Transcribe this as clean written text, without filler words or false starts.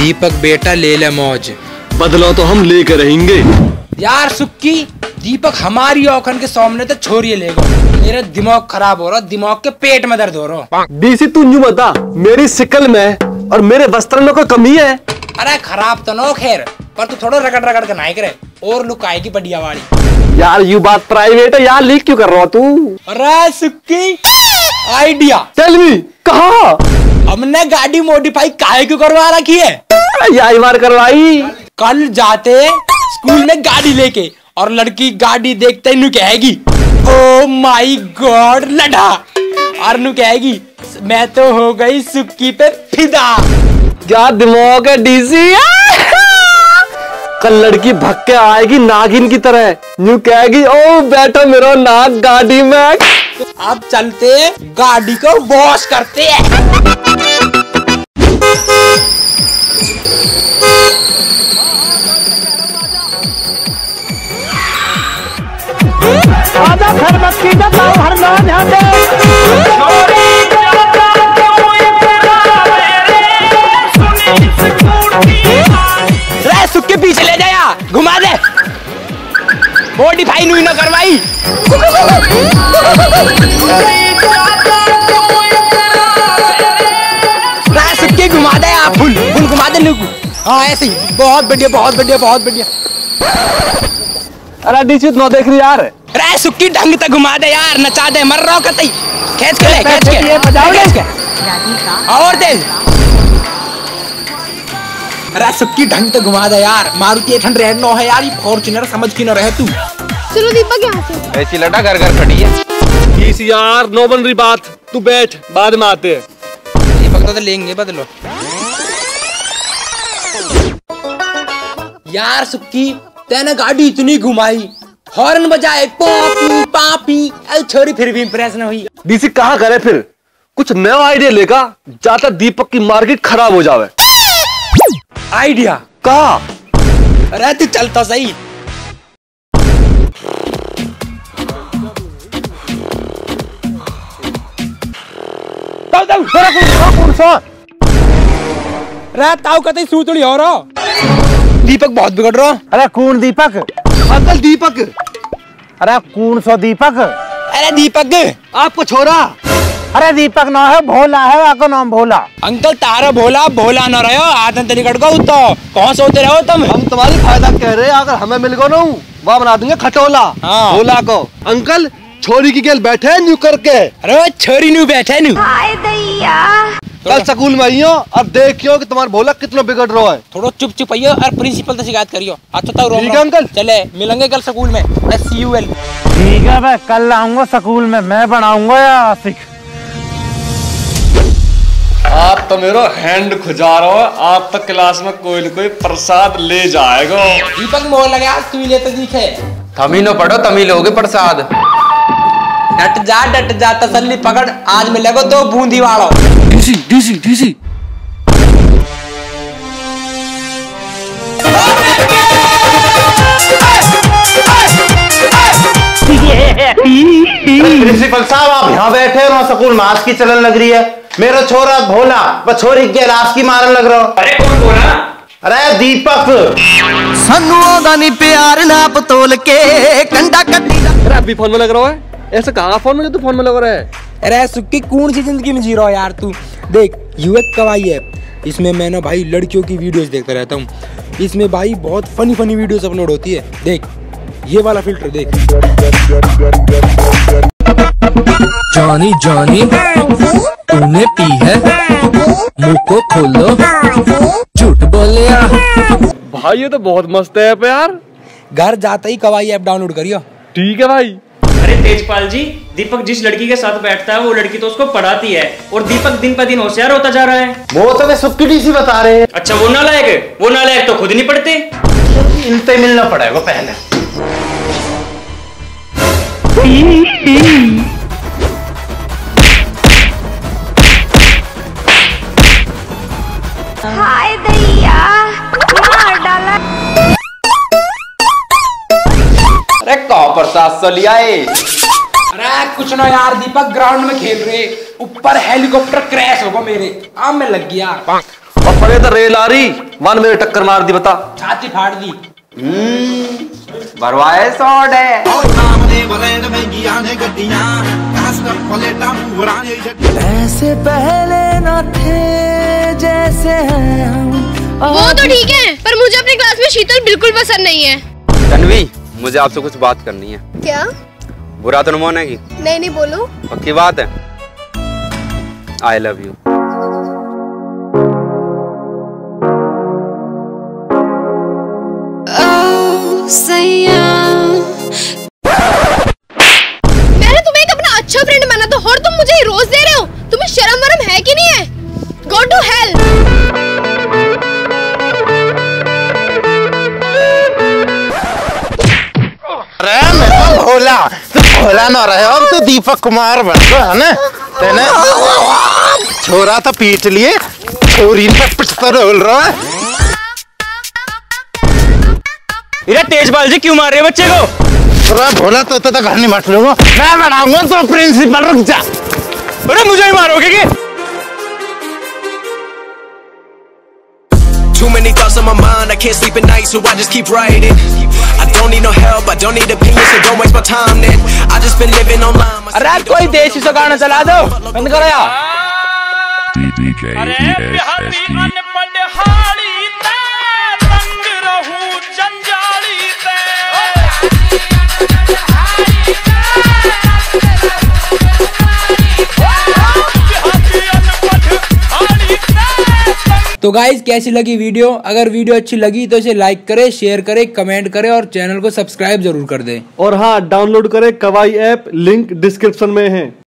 दीपक बेटा ले ले मौज, बदला तो हम लेकर रहेंगे। यार सुक्की, दीपक हमारी औखन के सामने तो छोरिए ले गो। मेरा दिमाग खराब हो रहा, दिमाग के पेट में दर्द हो रहा। डीसी तू यूं बता, मेरी शिकल में और मेरे वस्त्र में कोई कमी है? अरे खराब तो नो खैर, पर तू थोड़ा रगड़ रगड़ के नाई करे और लुक आएगी बढ़िया वाली। यार यू बात प्राइवेट है यार, लीक क्यों कर रहा हो तू? अरे सुक्की, आइडिया। टेल मी, कहाँ? हमने गाड़ी मॉडिफाई काहे क्यों करवा रखी है? यार बार करवाई। कल जाते स्कूल में गाड़ी लेके और लड़की गाड़ी देखते ही नु कहेगी ओ माई गॉड लड़ा, और नु कहेगी मैं तो हो गई सुक्की पे फिदा। क्या दिमाग है डीसी? कल लड़की भग के आएगी नागिन की तरह, यूं कहेगी ओ बैठो मेरा नाग गाड़ी में। अब चलते गाड़ी को वॉश करते हैं। आजा घर मक्की का ताऊ हर ना ध्यान दे। रे सुक्के पीछे ले जाया, घुमा दे। मॉडिफाई नहीं ना करवाई। रे सुक्के घुमा दे, आप फुल फुल घुमा दे नुकु। हाँ ऐसे ही, बहुत बढ़िया बहुत बढ़िया बहुत बढ़िया। अरे डीसी न देख रही यार। रे सुक्की ढंग तक घुमा दे यार, नचा दे, मर रहा कतई। खींच के ले, खींच के बजाओ खींच के और तेज। अरे सुक्की ढंग तक घुमा दे यार, मारुति 809 है यार, ये फॉर्च्यूनर समझ की न रहे तू। चलो दीपक यहाँ से। ऐसी लड़ा घर घर खड़ी है। डीसी यार नो बन रही बात, तू बैठ, बाद में आते हैं। दीपक तो लेंगे, बदलो यार। सुक्की तेने गाड़ी इतनी घुमाई, हॉर्न बजाए पापी पापी, छोरी फिर भी इंप्रेस न हुई। डीसी कहाँ करे फिर, कुछ नया आइडिया लेगा, जाता दीपक की मार्केट खराब हो जावे। आइडिया कहा? अरे तू चलता सही। ताऊ कतई सूतड़ी हो रहा। दीपक बहुत बिगड़ रहा। अरे कौन दीपक? अंकल दीपक। अरे कौन सो दीपक? अरे दीपक आपको छोरा। अरे दीपक ना है, भोला है, आपका नाम भोला। अंकल तारा भोला भोला न रहो, आदन तरी कट गो तो कौन सोते रहो तुम? हम तुम्हारी फायदा कह रहे हैं, अगर हमें मिल गो ना वहाँ बना देंगे खटोला। हाँ। भोला को अंकल छोरी की गेल बैठे न्यू करके। अरे छोरी न्यू बैठे न्यू। हाय दैया। कल स्कूल में आइयो और देखियो कि तुम्हारा भोला कितना बिगड़ रहा है। थोड़ा चुप चुप आइयो और प्रिंसिपल से शिकायत करियो। अच्छा तो ठीक है अंकल, चले मिलेंगे कल स्कूल में। SUL। ठीक है भाई, कल आऊंगा स्कूल में, मैं बनाऊंगा या आशिक। आप तो मेरा हैंड खुजा रहा हो, आप तो क्लास में कोई न कोई प्रसाद ले जाएगा। दीपक मोह लगे आज तू ही लेते दिखे। तमीनो पढ़ो, तमी लोगे प्रसाद। डट जा तसल्ली पकड़, आज मिलेगा 2 बूंदी वालों। DC DC DC. प्रिंसिपल साहब आप यहाँ बैठे हो, स्कूल में आज की चलन लग रही है। मेरा छोरा भोला व छोरी के लाश की मारन लग रहा हो। अरे कौन बोला? अरे दीपक। सनुओं दा नी प्यार नाप तोल के कंडा कट्टी। अरे अभी फोन में लग रहा है, ऐसा कहा फोन में जो तू फोन में लग रहा है? अरे सुक्की कौन सी जिंदगी में जी रहा हो यार तू? देख युवक कवाई है, इसमें मैं ना भाई लड़कियों की वीडियोस देखता रहता हूँ। इसमें भाई बहुत फनी फनी वीडियोस अपलोड होती है। देख ये वाला फिल्टर देख। जानी जानी तूने पी है, मुंह को खोलो, झूठ बोले भाई ये तो बहुत मस्त है यार। घर जाते ही कवाई ऐप डाउनलोड करियो। ठीक है भाई। अरे तेजपाल जी, दीपक जिस लड़की के साथ बैठता है वो लड़की तो उसको पढ़ाती है और दीपक दिन पर दिन होशियार होता जा रहा है। वो तो वे सुक्की डीसी बता रहे हैं। अच्छा वो नालायक है, वो नालायक तो खुद नहीं पढ़ते। इनसे मिलना पड़ेगा पहले। हाय दैया, मार डाला। अरे कौ प्रसाद सो लिया है? अरे कुछ ना यार, दीपक ग्राउंड में खेल रहे, ऊपर हेलीकॉप्टर क्रैश होगा मेरे, आम में लग गया। और पड़े तो रेल आ रही, वन मेरे टक्कर मार दी, बता। छाती फाड़ दी। भरवाए सॉड है। ऐसे पहले न थे जैसे हैं हम। वो तो ठीक है, पर मुझे अपनी क्लास में शीतल बिल्कुल पसंद नहीं है। तन्वी, मुझे आपसे कुछ बात करनी है। क्या? बुरा तो नहीं मानेगी? नहीं बोलो। पक्की बात है? I love you. मैंने तुम्हें एक अपना अच्छा फ्रेंड माना तो और तुम मुझे रोज दे रहे हो। तुम्हें शर्म वरम है कि नहीं है? Go to hell. अरे मेरा भोला, तू भोला ना रहे, अब तो दीपक कुमार बन गया है ना। तेने छोरा तो पीट लिए, छोरी ने पिटकर बोल रहा है। इधर तेजपाल जी क्यों मार रहे हैं बच्चे को? अरे भोला तो घर नहीं मत लूंगा, मैं बनाऊंगा तो प्रिंसिपल, रुक जा। अरे मुझे ही मारोगे क्या? Too many thoughts on my mind, I can't sleep at night, so I just keep writing. I don't need no help, I don't need opinions, so don't waste my time then. I just been living online. अरे कोई देसी सा गाना चला दो, बंद करो यार। तो गाइज कैसी लगी वीडियो? अगर वीडियो अच्छी लगी तो इसे लाइक करें, शेयर करें, कमेंट करें और चैनल को सब्सक्राइब जरूर कर दें। और हाँ, डाउनलोड करें कवाई ऐप, लिंक डिस्क्रिप्शन में है।